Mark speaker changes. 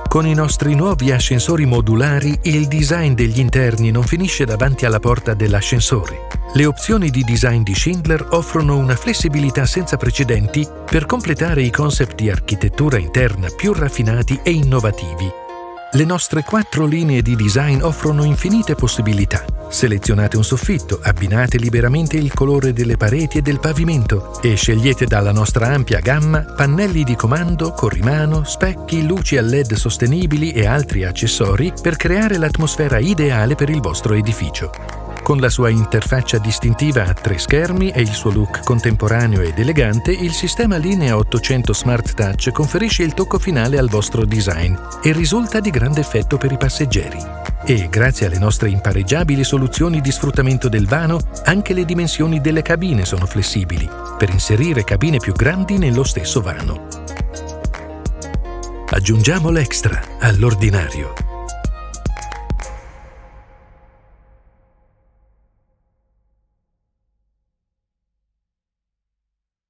Speaker 1: Con i nostri nuovi ascensori modulari, il design degli interni non finisce davanti alla porta dell'ascensore. Le opzioni di design di Schindler offrono una flessibilità senza precedenti per completare i concept di architettura interna più raffinati e innovativi. Le nostre 4 linee di design offrono infinite possibilità. Selezionate un soffitto, abbinate liberamente il colore delle pareti e del pavimento e scegliete dalla nostra ampia gamma pannelli di comando, corrimano, specchi, luci a LED sostenibili e altri accessori per creare l'atmosfera ideale per il vostro edificio. Con la sua interfaccia distintiva a 3 schermi e il suo look contemporaneo ed elegante, il sistema Linea 800 Smart Touch conferisce il tocco finale al vostro design e risulta di grande effetto per i passeggeri. E grazie alle nostre impareggiabili soluzioni di sfruttamento del vano, anche le dimensioni delle cabine sono flessibili, per inserire cabine più grandi nello stesso vano. Aggiungiamo l'extra all'ordinario.